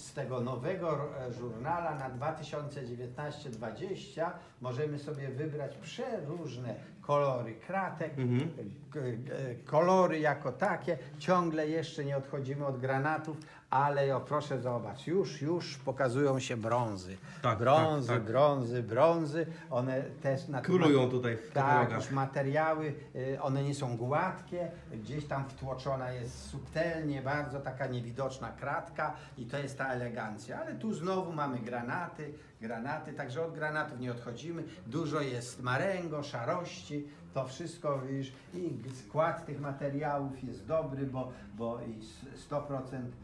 z tego nowego żurnala na 2019-20 możemy sobie wybrać przeróżne kolory kratek, kolory jako takie. Ciągle jeszcze nie odchodzimy od granatów, ale proszę zobacz, już pokazują się brązy. Tak, brązy, tak. brązy. One też na Królują tutaj w katalogach. Tak, już materiały, one nie są gładkie, gdzieś tam wtłoczona jest subtelnie, bardzo taka niewidoczna kratka i to jest ta elegancja. Ale tu znowu mamy granaty, także od granatów nie odchodzimy. Dużo jest marengo, szarości, to wszystko, widzisz, i skład tych materiałów jest dobry, bo i 100%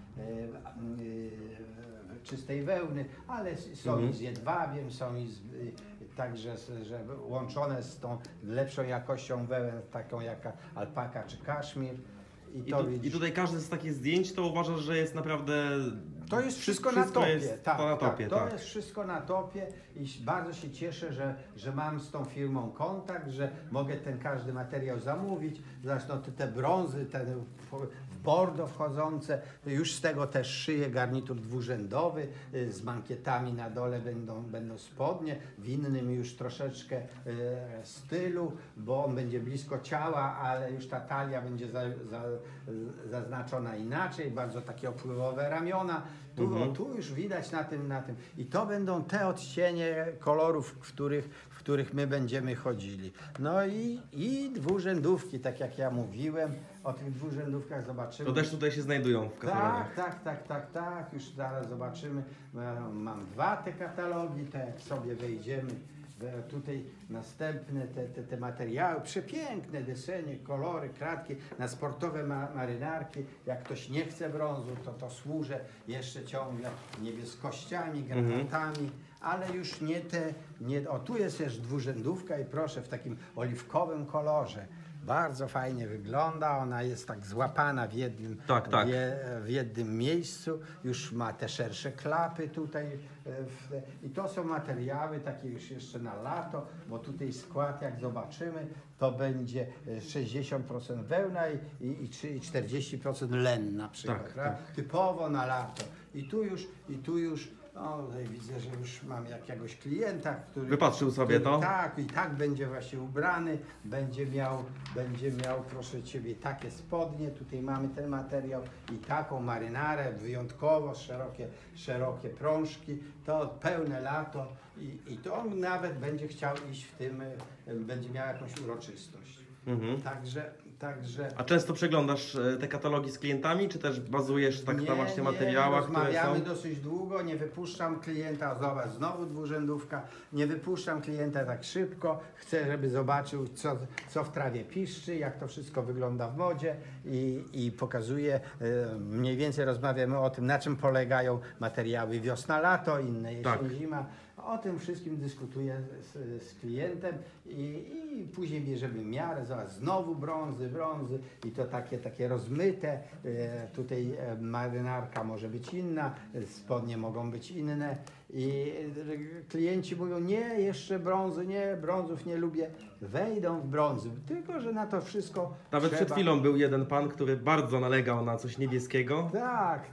czystej wełny, ale są i z jedwabiem, są i także że łączone z tą lepszą jakością wełen, taką jak alpaka czy kaszmir. I tutaj każde z takich zdjęć to uważasz, że jest naprawdę... To jest wszystko na topie. Jest tak, na topie, to jest wszystko na topie i bardzo się cieszę, że mam z tą firmą kontakt, że mogę ten każdy materiał zamówić. Zresztą te brązy, te w bordo wchodzące, już z tego też szyję garnitur dwurzędowy, z mankietami na dole będą spodnie, w innym już troszeczkę stylu, bo on będzie blisko ciała, ale już ta talia będzie zaznaczona inaczej, bardzo takie opływowe ramiona. Tu już widać na tym. I to będą te odcienie kolorów, w których my będziemy chodzili. No i dwurzędówki, tak jak ja mówiłem, o tych dwurzędówkach zobaczymy. To też tutaj się znajdują w katalogach. Tak, już zaraz zobaczymy. Mam dwa te katalogi, te jak sobie wejdziemy. Tutaj następne te materiały, przepiękne desenie, kolory, kratki na sportowe marynarki. Jak ktoś nie chce brązu, to służę jeszcze ciągle niebieskościami, granatami, ale już o tu jest też dwurzędówka i proszę, w takim oliwkowym kolorze. Bardzo fajnie wygląda, ona jest tak złapana w jednym, w jednym miejscu, już ma te szersze klapy tutaj i to są materiały takie już jeszcze na lato, bo tutaj skład, jak zobaczymy, to będzie 60% wełna i 40% len na przykład, typowo na lato. I tu już widzę, że już mam jakiegoś klienta, który wypatrzył sobie to. Tak, i tak będzie właśnie ubrany, będzie miał, proszę Ciebie, takie spodnie, tutaj mamy ten materiał i taką marynarę, wyjątkowo szerokie prążki, to pełne lato i to on nawet będzie chciał iść w tym, będzie miał jakąś uroczystość. Także... A często przeglądasz te katalogi z klientami, czy też bazujesz tak na właśnie materiałach, które są? Rozmawiamy dosyć długo, nie wypuszczam klienta, zobacz, znowu dwurzędówka, nie wypuszczam klienta tak szybko, chcę, żeby zobaczył, co w trawie piszczy, jak to wszystko wygląda w modzie i pokazuję, mniej więcej rozmawiamy o tym, na czym polegają materiały wiosna-lato, inne jesień-zima. O tym wszystkim dyskutuję z klientem i później bierzemy miarę, zobacz, znowu brązy i to takie rozmyte, tutaj marynarka może być inna, spodnie mogą być inne i klienci mówią, nie, jeszcze brązy, nie, brązów nie lubię, wejdą w brązy, tylko że na to wszystko nawet przed chwilą był jeden pan, który bardzo nalegał na coś niebieskiego. Tak.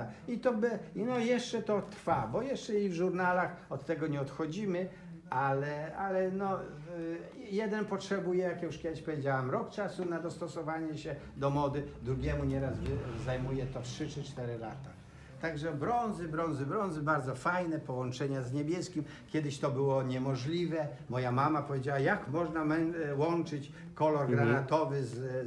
I jeszcze to trwa, bo jeszcze i w żurnalach od tego nie odchodzimy, ale jeden potrzebuje, jak już kiedyś powiedziałam, rok czasu na dostosowanie się do mody, drugiemu nieraz zajmuje to 3 czy 4 lata. Także brązy, bardzo fajne połączenia z niebieskim. Kiedyś to było niemożliwe. Moja mama powiedziała, jak można łączyć kolor granatowy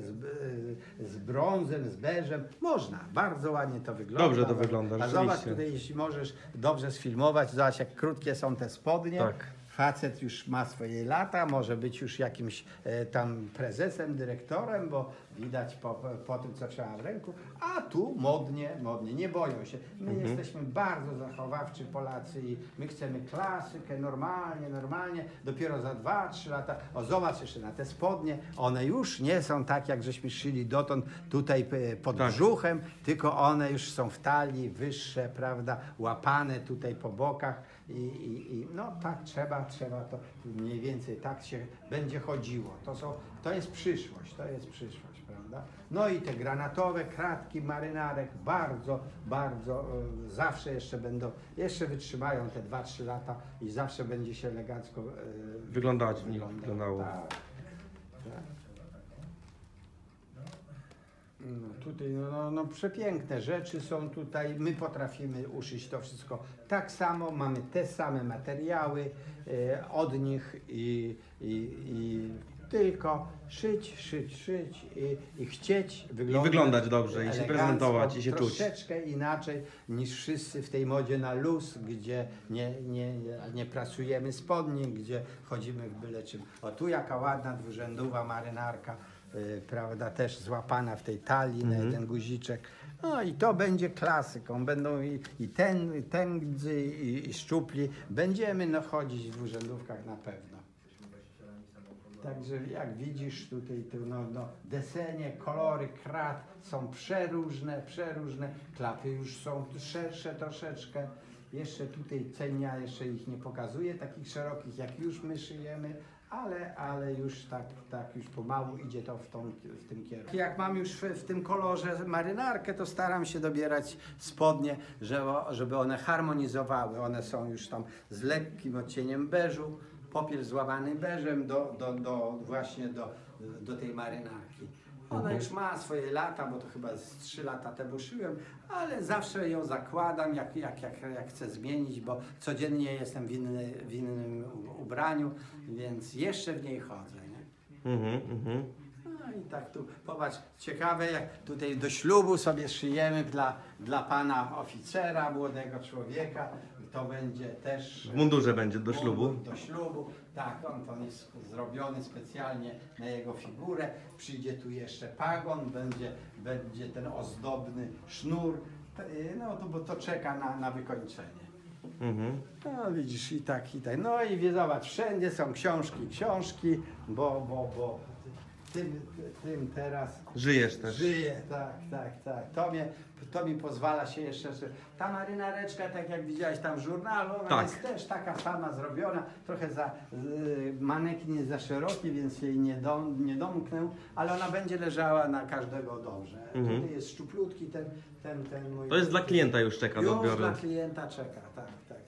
z brązem, z beżem. Można, bardzo ładnie to wygląda. Dobrze to wygląda, A zobacz tutaj, jeśli możesz dobrze sfilmować, zobacz jak krótkie są te spodnie. Tak. Facet już ma swoje lata, może być już jakimś tam prezesem, dyrektorem, bo widać po tym, co trzyma w ręku, a tu modnie, nie boją się. My jesteśmy bardzo zachowawczy Polacy i my chcemy klasykę, normalnie, dopiero za 2-3 lata, zobacz jeszcze na te spodnie, one już nie są tak, jak żeśmy szyli dotąd tutaj pod brzuchem, tylko one już są w talii, wyższe, prawda, łapane tutaj po bokach i no tak trzeba to mniej więcej tak się będzie chodziło. To jest przyszłość, prawda? No i te granatowe kratki marynarek bardzo zawsze jeszcze będą, jeszcze wytrzymają te 2-3 lata i zawsze będzie się elegancko wyglądało. Tak, tak. No tutaj no przepiękne rzeczy są tutaj, my potrafimy uszyć to wszystko tak samo, mamy te same materiały od nich i tylko szyć i chcieć wyglądać dobrze, i się elegancko, prezentować, i się czuć. troszeczkę inaczej niż wszyscy w tej modzie na luz, gdzie nie prasujemy spodni, gdzie chodzimy w byle czym. O tu jaka ładna dwurzędowa marynarka, prawda, też złapana w tej talii na jeden guziczek. No i to będzie klasyką. Będą i tęgdzy, i szczupli. Będziemy no chodzić w dwurzędówkach na pewno. Także jak widzisz tutaj desenie, kolory krat są przeróżne. Klapy już są szersze troszeczkę. Jeszcze tutaj cenia jeszcze ich nie pokazuje, takich szerokich jak już my szyjemy, ale już tak już pomału idzie to w tym kierunku. Jak mam już w tym kolorze marynarkę, to staram się dobierać spodnie, żeby one harmonizowały. One są już tam z lekkim odcieniem beżu, popiel złamany beżem właśnie do tej marynarki. Ona już ma swoje lata, bo to chyba z 3 lata temu szyłem, ale zawsze ją zakładam, jak chcę zmienić, bo codziennie jestem w innym ubraniu, więc jeszcze w niej chodzę. Nie? No i tak tu, popatrz, ciekawe jak tutaj do ślubu sobie szyjemy dla pana oficera, młodego człowieka. To będzie też... W mundurze będzie do ślubu. Do ślubu, tak, on jest zrobiony specjalnie na jego figurę. Przyjdzie tu jeszcze pagon, będzie ten ozdobny sznur, no to bo to czeka na wykończenie. No widzisz, i tak. No i zobacz, wszędzie są książki, bo tym teraz Żyjesz też. Żyję, tak. To mi pozwala się jeszcze... Ta marynareczka, tak jak widziałeś tam w żurnalu, ona jest też taka sama zrobiona. Trochę manekin jest za szeroki, więc jej nie domknę, ale ona będzie leżała na każdego dobrze. Tutaj jest szczuplutki ten mój... To jest dla klienta już czeka do odbioru. Już dla klienta czeka, tak.